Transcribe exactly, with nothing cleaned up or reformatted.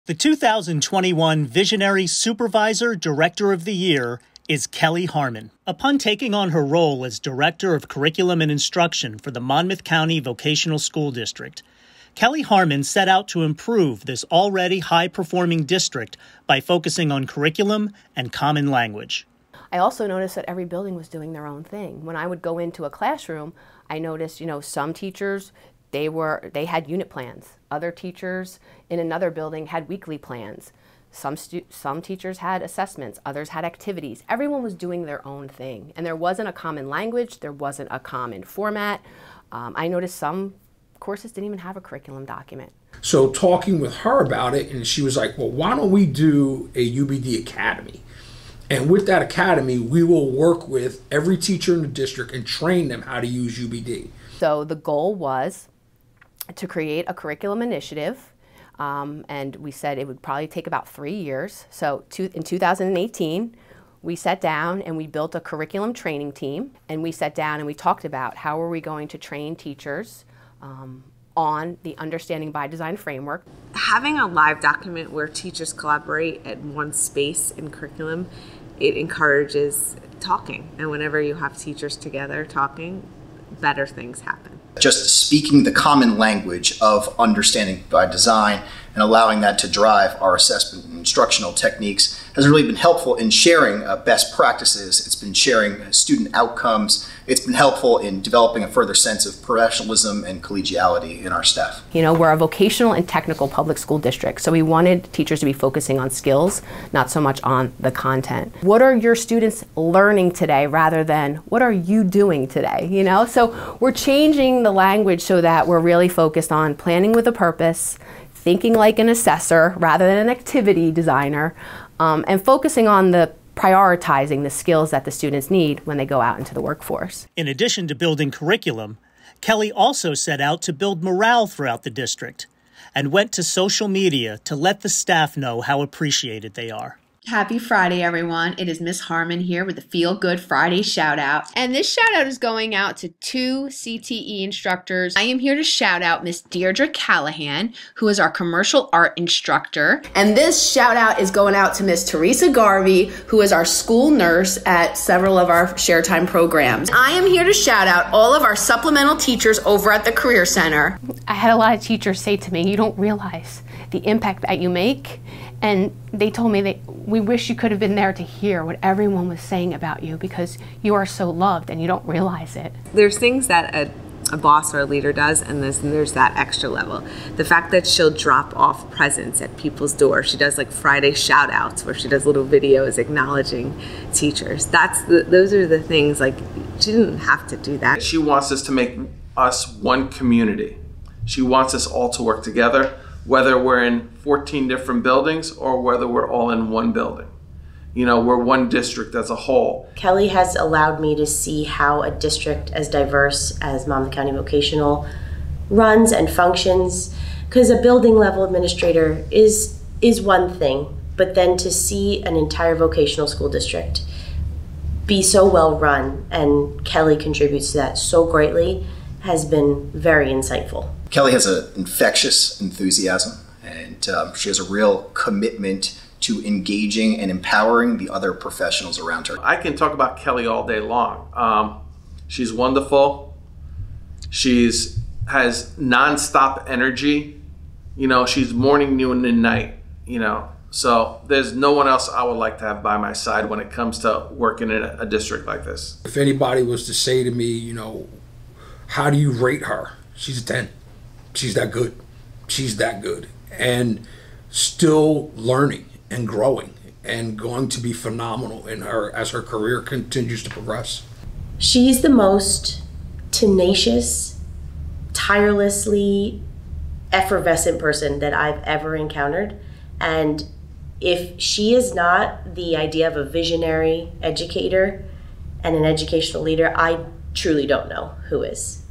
The two thousand twenty-one Visionary Supervisor Director of the Year is Kelly Harmon. Upon taking on her role as Director of Curriculum and Instruction for the Monmouth County Vocational School District, Kelly Harmon set out to improve this already high-performing district by focusing on curriculum and common language. I also noticed that every building was doing their own thing. When I would go into a classroom, I noticed, you know, some teachers, they were they had unit plans. Other teachers in another building had weekly plans. Some stu some teachers had assessments, others had activities. Everyone was doing their own thing, and there wasn't a common language, there wasn't a common format. Um, I noticed some courses didn't even have a curriculum document. So talking with her about it, and she was like, well, why don't we do a U B D Academy? And with that academy, we will work with every teacher in the district and train them how to use U B D. So the goal was to create a curriculum initiative, um, and we said it would probably take about three years. So to, in two thousand eighteen, we sat down and we built a curriculum training team, and we sat down and we talked about how are we going to train teachers um, on the Understanding by Design framework. Having a live document where teachers collaborate at one space in curriculum, it encourages talking. And whenever you have teachers together talking, better things happen. Just speaking the common language of understanding by design and allowing that to drive our assessment and instructional techniques has really been helpful in sharing uh, best practices. It's been sharing student outcomes. It's been helpful in developing a further sense of professionalism and collegiality in our staff. You know, we're a vocational and technical public school district, so we wanted teachers to be focusing on skills, not so much on the content. What are your students learning today rather than what are you doing today, you know? So we're changing the language so that we're really focused on planning with a purpose, thinking like an assessor rather than an activity designer, um, and focusing on the prioritizing the skills that the students need when they go out into the workforce. In addition to building curriculum, Kelly also set out to build morale throughout the district and went to social media to let the staff know how appreciated they are. Happy Friday, everyone. It is Miss Harmon here with the Feel Good Friday shout out. And this shout out is going out to two C T E instructors. I am here to shout out Miss Deirdre Callahan, who is our commercial art instructor. And this shout out is going out to Miss Teresa Garvey, who is our school nurse at several of our share time programs. I am here to shout out all of our supplemental teachers over at the Career Center. I had a lot of teachers say to me, you don't realize the impact that you make. And they told me that we wish you could have been there to hear what everyone was saying about you because you are so loved and you don't realize it. There's things that a, a boss or a leader does, and there's, and there's that extra level. The fact that she'll drop off presents at people's doors. She does like Friday shout outs where she does little videos acknowledging teachers. That's the, those are the things, like, she didn't have to do that. She wants us to make us one community. She wants us all to work together, whether we're in fourteen different buildings or whether we're all in one building. You know, we're one district as a whole. Kelly has allowed me to see how a district as diverse as Monmouth County Vocational runs and functions, because a building level administrator is, is one thing, but then to see an entire vocational school district be so well run, and Kelly contributes to that so greatly, has been very insightful. Kelly has an infectious enthusiasm, and um, she has a real commitment to engaging and empowering the other professionals around her. I can talk about Kelly all day long. Um, she's wonderful. She's has nonstop energy. You know, she's morning, noon, and night. You know, so there's no one else I would like to have by my side when it comes to working in a, a district like this. If anybody was to say to me, you know, how do you rate her? She's a ten. She's that good. She's that good. And still learning and growing and going to be phenomenal in her as her career continues to progress. She's the most tenacious, tirelessly effervescent person that I've ever encountered. And if she is not the idea of a visionary educator and an educational leader, I truly don't know who is.